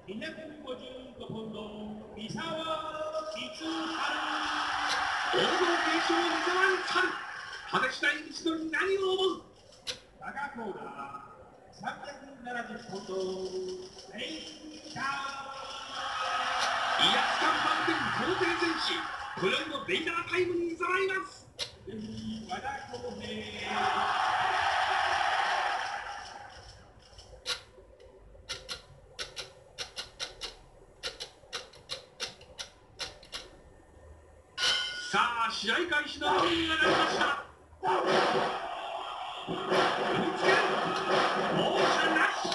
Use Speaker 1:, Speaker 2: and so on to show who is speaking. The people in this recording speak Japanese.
Speaker 1: 255ポンド、三沢光晴。
Speaker 2: 王道継承三沢光。果たして一度に何を思う。
Speaker 1: 赤コーナー370ポンド、レイダー。
Speaker 2: 威圧感満点皇帝戦士。今宵のレイダータイムに伺います。
Speaker 1: 和田康平。
Speaker 2: さあ試合開始のロンが鳴りました。踏みつける。容赦なし。